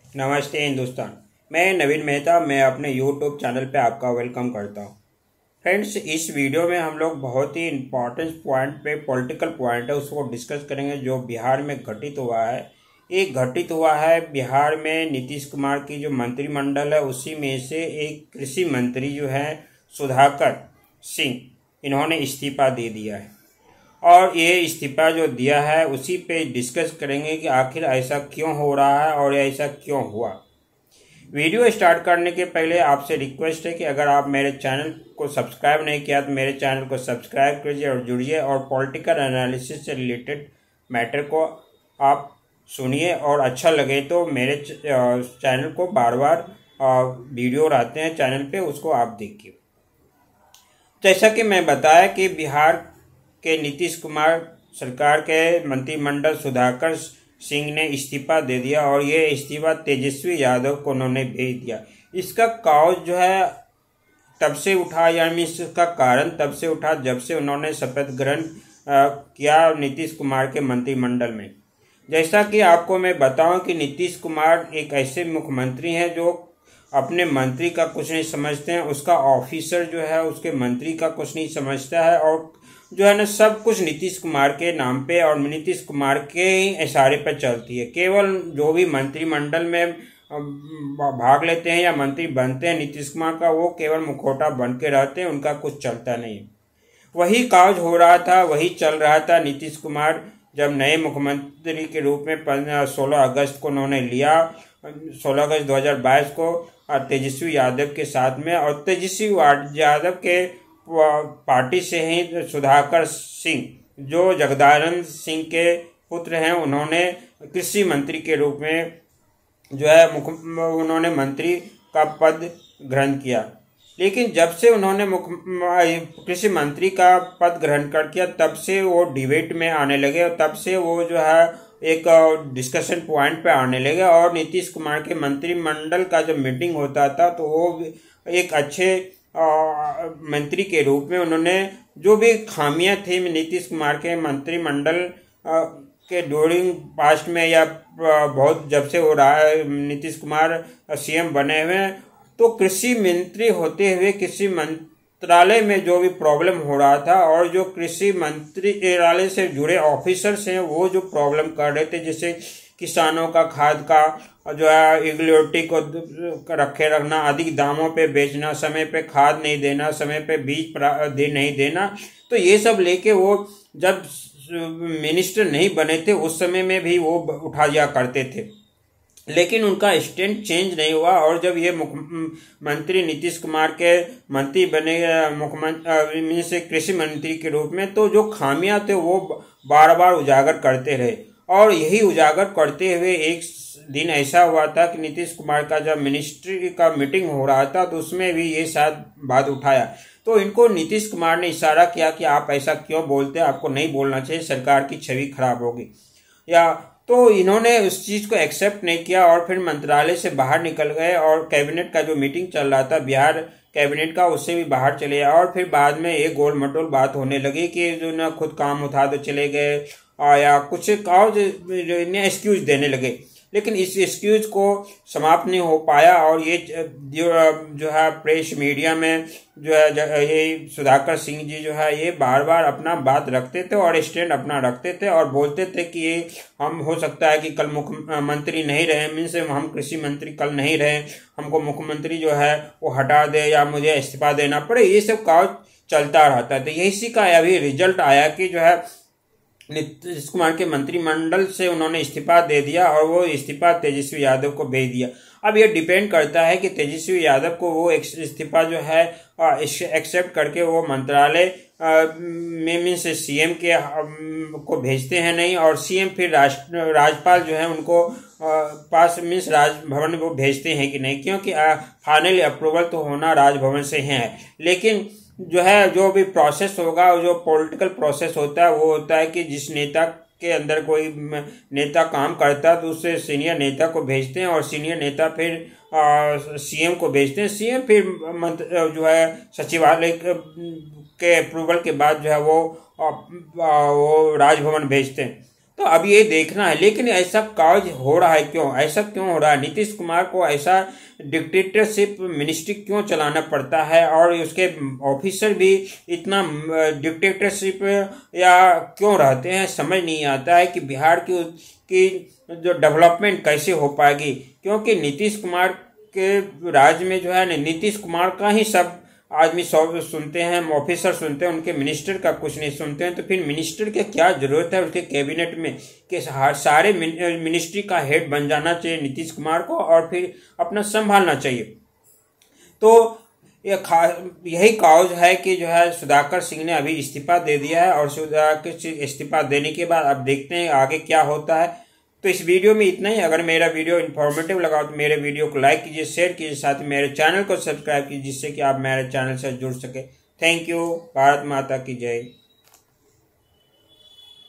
नमस्ते हिंदुस्तान। मैं नवीन मेहता। मैं अपने यूट्यूब चैनल पे आपका वेलकम करता हूँ। फ्रेंड्स, इस वीडियो में हम लोग बहुत ही इम्पोर्टेंट पॉइंट पे पॉलिटिकल पॉइंट है उसको डिस्कस करेंगे जो बिहार में घटित हुआ है। ये घटित हुआ है बिहार में नीतीश कुमार की जो मंत्रिमंडल है उसी में से एक कृषि मंत्री जो है सुधाकर सिंह, इन्होंने इस्तीफा दे दिया है। और ये इस्तीफा जो दिया है उसी पे डिस्कस करेंगे कि आखिर ऐसा क्यों हो रहा है और ऐसा क्यों हुआ। वीडियो स्टार्ट करने के पहले आपसे रिक्वेस्ट है कि अगर आप मेरे चैनल को सब्सक्राइब नहीं किया तो मेरे चैनल को सब्सक्राइब कीजिए और जुड़िए और पॉलिटिकल एनालिसिस से रिलेटेड मैटर को आप सुनिए और अच्छा लगे तो मेरे चैनल को बार बार वीडियो आते हैं चैनल पे, उसको आप देखिए। जैसा कि मैं बताया कि बिहार के नीतीश कुमार सरकार के मंत्रिमंडल सुधाकर सिंह ने इस्तीफा दे दिया और ये इस्तीफा तेजस्वी यादव को उन्होंने भेज दिया। इसका कॉज जो है तब से उठा, यानी इसका कारण तब से उठा जब से उन्होंने शपथ ग्रहण किया नीतीश कुमार के मंत्रिमंडल में। जैसा कि आपको मैं बताऊं कि नीतीश कुमार एक ऐसे मुख्यमंत्री हैं जो अपने मंत्री का कुछ नहीं समझते हैं, उसका ऑफिसर जो है उसके मंत्री का कुछ नहीं समझता है और जो है ना सब कुछ नीतीश कुमार के नाम पे और नीतीश कुमार के ही इशारे पर चलती है। केवल जो भी मंत्रिमंडल में भाग लेते हैं या मंत्री बनते हैं नीतीश कुमार का, वो केवल मुखौटा बन के रहते हैं, उनका कुछ चलता नहीं। वही काज हो रहा था, वही चल रहा था। नीतीश कुमार जब नए मुख्यमंत्री के रूप में 16 अगस्त को उन्होंने लिया, 16 अगस्त 2022 को तेजस्वी यादव के साथ में, और तेजस्वी यादव के पार्टी से ही सुधाकर सिंह जो जगदानंद सिंह के पुत्र हैं, उन्होंने कृषि मंत्री के रूप में जो है उन्होंने मंत्री का पद ग्रहण किया। लेकिन जब से उन्होंने कृषि मंत्री का पद ग्रहण कर किया तब से वो डिबेट में आने लगे और तब से वो जो है एक डिस्कशन पॉइंट पे आने लगे। और नीतीश कुमार के मंत्रिमंडल का जब मीटिंग होता था तो वो एक अच्छे मंत्री के रूप में उन्होंने जो भी खामियां थी नीतीश कुमार के मंत्रिमंडल के ड्यूरिंग पास्ट में या बहुत जब से हो रहा है नीतीश कुमार सीएम बने हुए हैं, तो कृषि मंत्री होते हुए कृषि मंत्रालय में जो भी प्रॉब्लम हो रहा था और जो कृषि मंत्रालय से जुड़े ऑफिसर्स हैं वो जो प्रॉब्लम कर रहे थे, जैसे किसानों का खाद का जो है रेगुलेटरी को रखे रखना, अधिक दामों पे बेचना, समय पे खाद नहीं देना, समय पे बीज नहीं देना, तो ये सब लेके वो जब मिनिस्टर नहीं बने थे उस समय में भी वो उठा दिया करते थे। लेकिन उनका स्टैंड चेंज नहीं हुआ और जब ये मुख्यमंत्री नीतीश कुमार के मंत्री बने मुख्यमंत्री से कृषि मंत्री के रूप में, तो जो खामियां थे वो बार बार उजागर करते रहे। और यही उजागर करते हुए एक दिन ऐसा हुआ था कि नीतीश कुमार का जब मिनिस्ट्री का मीटिंग हो रहा था तो उसमें भी ये शायद बात उठाया, तो इनको नीतीश कुमार ने इशारा किया कि आप ऐसा क्यों बोलते हैं, आपको नहीं बोलना चाहिए, सरकार की छवि खराब होगी। या तो इन्होंने उस चीज़ को एक्सेप्ट नहीं किया और फिर मंत्रालय से बाहर निकल गए और कैबिनेट का जो मीटिंग चल रहा था बिहार कैबिनेट का, उससे भी बाहर चले गए। और फिर बाद में एक गोल मटोल बात होने लगी कि जो ना खुद काम उठा तो चले गए या कुछ और एक्सक्यूज देने लगे। लेकिन इस एक्सक्यूज को समाप्त नहीं हो पाया और ये जो है प्रेस मीडिया में जो है ये सुधाकर सिंह जी जो है ये बार बार अपना बात रखते थे और स्टैंड अपना रखते थे और बोलते थे कि ये हम हो सकता है कि कल मुख्यमंत्री नहीं रहे, मीन्स हम कृषि मंत्री कल नहीं रहे, हमको मुख्यमंत्री जो है वो हटा दे या मुझे इस्तीफा देना पड़े, ये सब काम चलता रहता था। इसी का अभी रिजल्ट आया कि जो है नीतीश कुमार के मंत्रिमंडल से उन्होंने इस्तीफा दे दिया और वो इस्तीफा तेजस्वी यादव को भेज दिया। अब ये डिपेंड करता है कि तेजस्वी यादव को वो इस्तीफा जो है एक्सेप्ट करके वो मंत्रालय में मीन्स सीएम के को भेजते हैं नहीं, और सीएम फिर राज्यपाल जो है उनको पास मीन्स राजभवन वो भेजते हैं कि नहीं, क्योंकि फाइनली अप्रूवल तो होना राजभवन से है। लेकिन जो है जो भी प्रोसेस होगा, जो पॉलिटिकल प्रोसेस होता है वो होता है कि जिस नेता के अंदर कोई नेता काम करता है तो उससे सीनियर नेता को भेजते हैं और सीनियर नेता फिर सीएम को भेजते हैं, सीएम फिर जो है सचिवालय के अप्रूवल के बाद जो है वो राजभवन भेजते हैं। तो अब ये देखना है। लेकिन ऐसा काज हो रहा है क्यों, ऐसा क्यों हो रहा है? नीतीश कुमार को ऐसा डिक्टेटरशिप मिनिस्ट्री क्यों चलाना पड़ता है, और उसके ऑफिसर भी इतना डिक्टेटरशिप या क्यों रहते हैं, समझ नहीं आता है कि बिहार की जो डेवलपमेंट कैसे हो पाएगी। क्योंकि नीतीश कुमार के राज्य में जो है ना, नीतीश कुमार का ही सब आदमी सब सुनते हैं, ऑफिसर सुनते हैं, उनके मिनिस्टर का कुछ नहीं सुनते हैं। तो फिर मिनिस्टर की क्या जरूरत है उसके कैबिनेट में कि सारे मिनिस्ट्री का हेड बन जाना चाहिए नीतीश कुमार को, और फिर अपना संभालना चाहिए। तो यही काउज है कि जो है सुधाकर सिंह ने अभी इस्तीफा दे दिया है, और सुधाकर सिंह इस्तीफा देने के बाद अब देखते हैं आगे क्या होता है। तो इस वीडियो में इतना ही। अगर मेरा वीडियो इन्फॉर्मेटिव लगा तो मेरे वीडियो को लाइक कीजिए, शेयर कीजिए, साथ ही मेरे चैनल को सब्सक्राइब कीजिए, जिससे कि आप मेरे चैनल से जुड़ सके। Thank you. भारत माता की जय।